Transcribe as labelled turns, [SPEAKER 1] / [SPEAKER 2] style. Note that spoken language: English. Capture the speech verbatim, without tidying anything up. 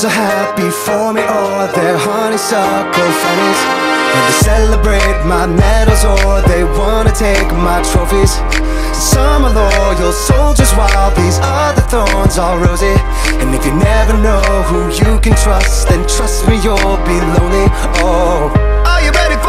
[SPEAKER 1] thorns are happy for me, or they're honeysuckle phonies. And they celebrate my medals, or they wanna take my trophies. Some are loyal soldiers, while these other thorns are rosy. And if you never know who you can trust, then trust me, you'll be lonely. Oh, are you ready